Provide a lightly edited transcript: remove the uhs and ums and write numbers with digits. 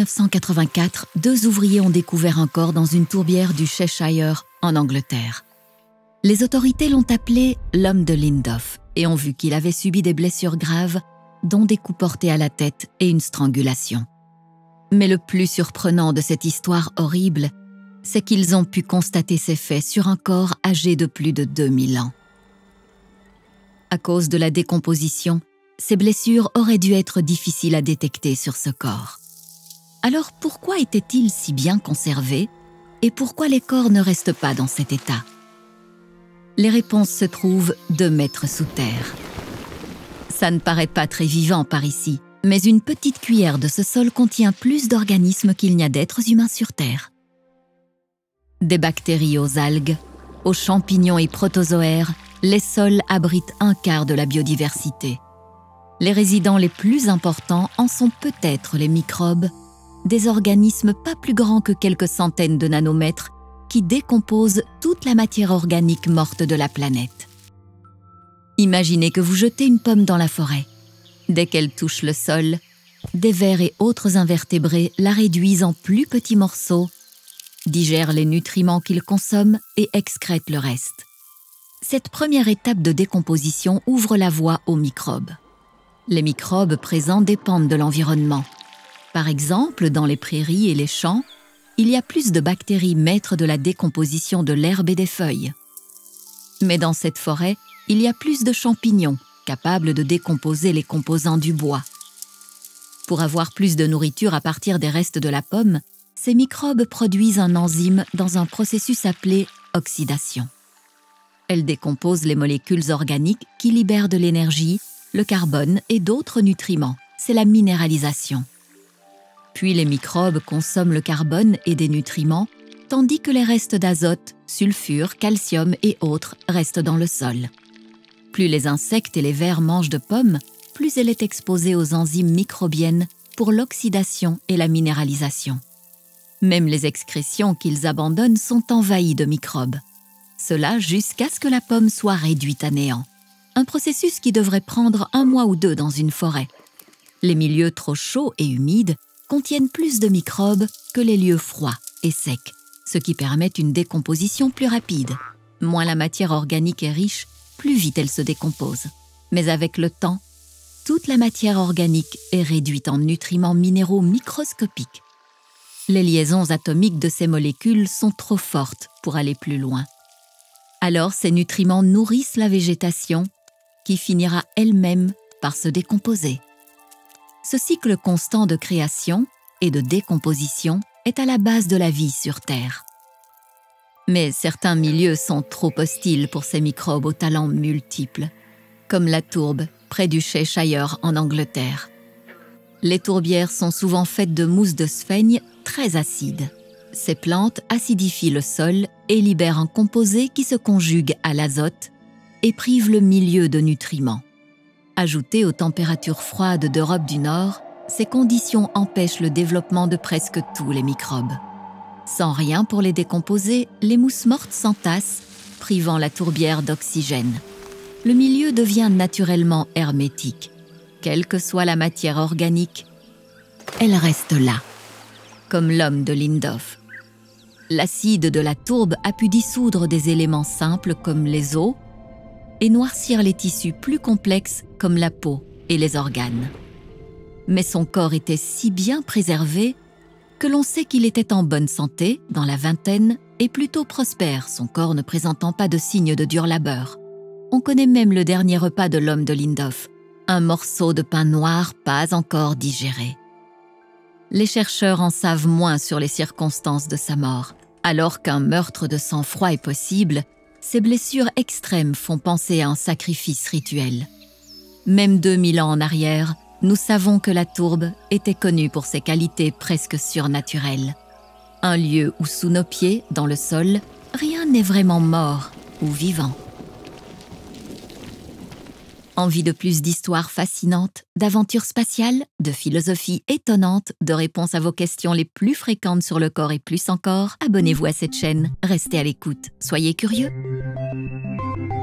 1984, 2 ouvriers ont découvert un corps dans une tourbière du Cheshire, en Angleterre. Les autorités l'ont appelé l'homme de Lindolph et ont vu qu'il avait subi des blessures graves, dont des coups portés à la tête et une strangulation. Mais le plus surprenant de cette histoire horrible, c'est qu'ils ont pu constater ces faits sur un corps âgé de plus de 2000 ans. À cause de la décomposition, ces blessures auraient dû être difficiles à détecter sur ce corps. Alors pourquoi étaient-ils si bien conservés et pourquoi les corps ne restent pas dans cet état? Les réponses se trouvent 2 mètres sous terre. Ça ne paraît pas très vivant par ici, mais une petite cuillère de ce sol contient plus d'organismes qu'il n'y a d'êtres humains sur Terre. Des bactéries aux algues, aux champignons et protozoaires, les sols abritent 1/4 de la biodiversité. Les résidents les plus importants en sont peut-être les microbes, des organismes pas plus grands que quelques centaines de nanomètres qui décomposent toute la matière organique morte de la planète. Imaginez que vous jetez une pomme dans la forêt. Dès qu'elle touche le sol, des vers et autres invertébrés la réduisent en plus petits morceaux, digèrent les nutriments qu'ils consomment et excrètent le reste. Cette première étape de décomposition ouvre la voie aux microbes. Les microbes présents dépendent de l'environnement. Par exemple, dans les prairies et les champs, il y a plus de bactéries maîtres de la décomposition de l'herbe et des feuilles. Mais dans cette forêt, il y a plus de champignons capables de décomposer les composants du bois. Pour avoir plus de nourriture à partir des restes de la pomme, ces microbes produisent un enzyme dans un processus appelé oxydation. Elle décompose les molécules organiques qui libèrent de l'énergie, le carbone et d'autres nutriments. C'est la minéralisation. Puis les microbes consomment le carbone et des nutriments, tandis que les restes d'azote, sulfure, calcium et autres restent dans le sol. Plus les insectes et les vers mangent de pommes, plus elle est exposée aux enzymes microbiennes pour l'oxydation et la minéralisation. Même les excrétions qu'ils abandonnent sont envahies de microbes. Cela jusqu'à ce que la pomme soit réduite à néant. Un processus qui devrait prendre 1 mois ou 2 dans une forêt. Les milieux trop chauds et humides contiennent plus de microbes que les lieux froids et secs, ce qui permet une décomposition plus rapide. Moins la matière organique est riche, plus vite elle se décompose. Mais avec le temps, toute la matière organique est réduite en nutriments minéraux microscopiques. Les liaisons atomiques de ces molécules sont trop fortes pour aller plus loin. Alors ces nutriments nourrissent la végétation qui finira elle-même par se décomposer. Ce cycle constant de création et de décomposition est à la base de la vie sur Terre. Mais certains milieux sont trop hostiles pour ces microbes aux talents multiples, comme la tourbe près du Cheshire en Angleterre. Les tourbières sont souvent faites de mousse de sphaigne très acide. Ces plantes acidifient le sol et libèrent un composé qui se conjugue à l'azote et prive le milieu de nutriments. Ajoutées aux températures froides d'Europe du Nord, ces conditions empêchent le développement de presque tous les microbes. Sans rien pour les décomposer, les mousses mortes s'entassent, privant la tourbière d'oxygène. Le milieu devient naturellement hermétique. Quelle que soit la matière organique, elle reste là, comme l'homme de Lindolph. L'acide de la tourbe a pu dissoudre des éléments simples comme les os et noircir les tissus plus complexes comme la peau et les organes. Mais son corps était si bien préservé que l'on sait qu'il était en bonne santé, dans la vingtaine, et plutôt prospère, son corps ne présentant pas de signes de dur labeur. On connaît même le dernier repas de l'homme de Lindolph, un morceau de pain noir pas encore digéré. Les chercheurs en savent moins sur les circonstances de sa mort. Alors qu'un meurtre de sang-froid est possible, ces blessures extrêmes font penser à un sacrifice rituel. Même 2000 ans en arrière, nous savons que la tourbe était connue pour ses qualités presque surnaturelles. Un lieu où sous nos pieds, dans le sol, rien n'est vraiment mort ou vivant. Envie de plus d'histoires fascinantes, d'aventures spatiales, de philosophie étonnante, de réponses à vos questions les plus fréquentes sur le corps et plus encore? Abonnez-vous à cette chaîne, restez à l'écoute, soyez curieux.